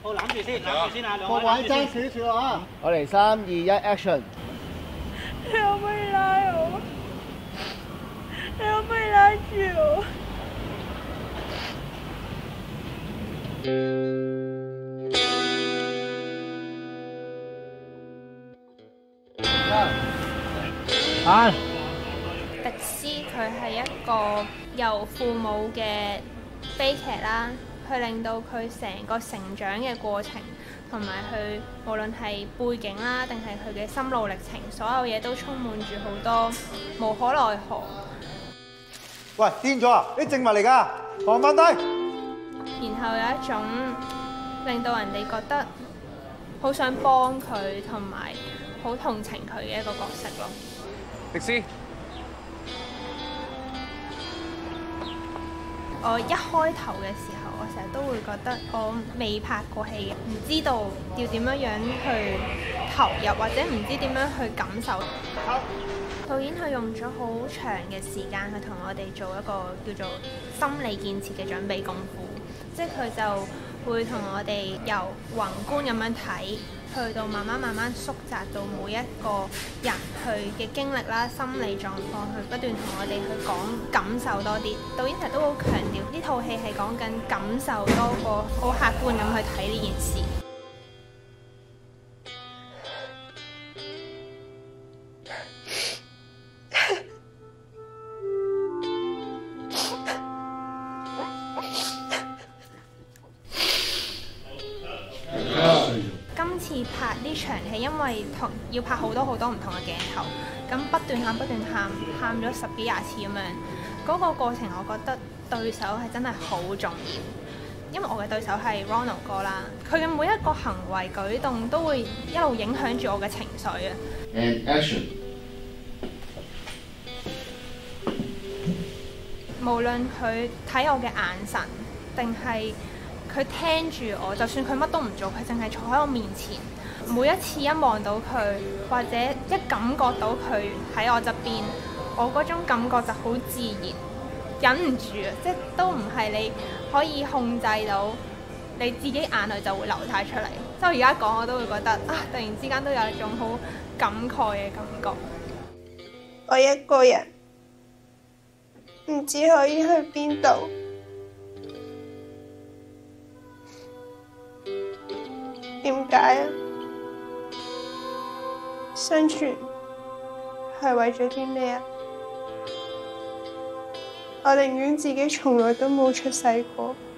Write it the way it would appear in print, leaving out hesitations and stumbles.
好，攬住先，攬住先啊，兩各位爭少少啊！我嚟3、2、1 ，action！ 你可唔可以拉我？你可唔可以拉住我？迪斯佢係一個由父母嘅悲劇啦，去令到佢成個成長嘅過程，同埋佢無論係背景啦，定係佢嘅心路歷程，所有嘢都充滿住好多無可奈何。 喂，癲咗啊！啲證物嚟㗎，放翻低。 然後有一種令到人哋覺得好想幫佢，同埋好同情佢嘅一個角色咯。 迪斯， 我一開頭嘅時候，我成日都會覺得我未拍過戲嘅，唔知道要點樣去投入，或者唔知點樣去感受。導演佢用咗好長嘅時間去同我哋做一個叫做心理建設嘅準備功夫，即係佢就會同我哋由宏觀咁樣睇，去到慢慢縮窄到每一個人佢嘅經歷啦、心理狀況，去不斷同我哋去講感受多啲。導演成日都好強調呢套戲係講緊感受多過好客觀咁去睇呢件事。今次拍呢場戲，因為要拍好多唔同嘅鏡頭，咁不斷喊咗10幾20次咁樣。嗰個過程，我覺得對手係真係好重要，因為我嘅對手係 Ronald 哥啦，佢嘅每一個行為舉動都會一路影響住我嘅情緒啊。 And action！ 無論佢睇我嘅眼神，定係佢聽住我，就算佢乜都唔做，佢淨係坐喺我面前。每一次一望到佢，或者一感覺到佢喺我側邊，我嗰種感覺就好自然，忍唔住啊！即係都唔係你可以控制到，你自己眼淚就會流晒出嚟。即係我而家講，我都會覺得啊，突然之間都有一種好感慨嘅感覺。 我一個人唔知可以去邊度。點解啊？生存係為咗啲咩啊？我寧願自己從來都冇出世過。